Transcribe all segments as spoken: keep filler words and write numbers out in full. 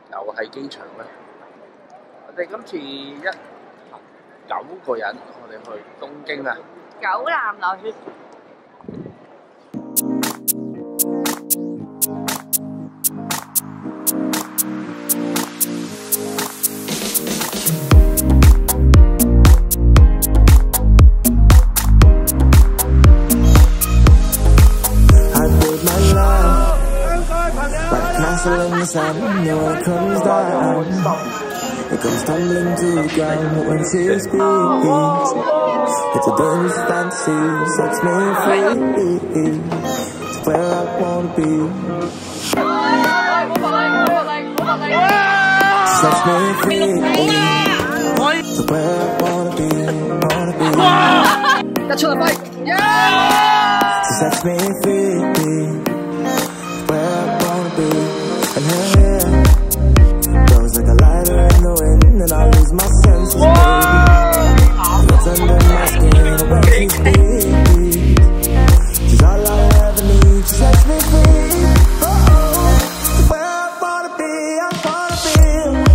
又係機場咩？我哋今次一行九個人，我哋去東京啊！ 九男女。 In the sun, you know it comes down. It comes tumbling to the ground when she speaks. It's a dangerous fantasy, sets me free. It's where I wanna be. Sets me free. It's where I wanna be, wanna be. That's what I like. She sets me free. It's where I wanna be. And her hair goes like a lighter in the wind, and I lose my senses, baby. What's under my skin when she speaks? She's all I ever need. She sets me free. Oh, oh, where I wanna be, I wanna be.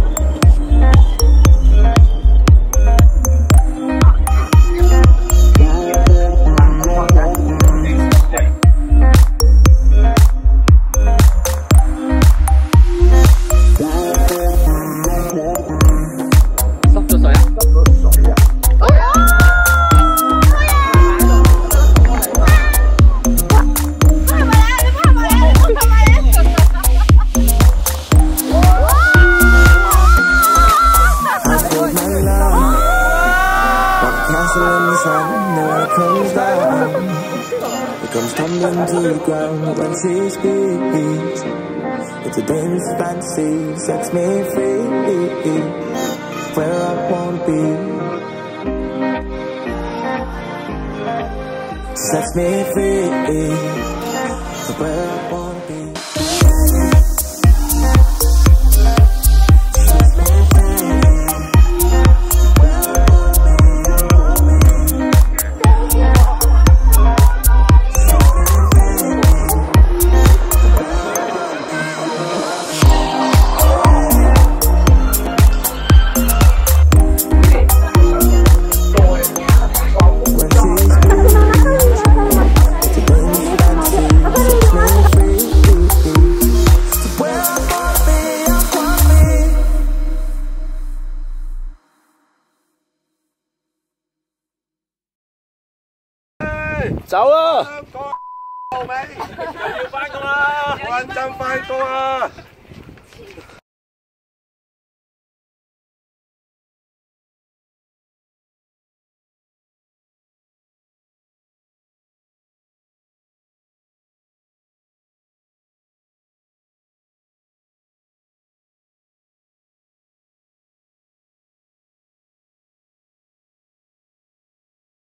Tumbling to the ground when she speaks. It's a dangerous fantasy, sets me free. Where I wanna be. Sets me free. Where I wanna be. 走啦！ 香港後尾又要翻工啦，認真翻工啦！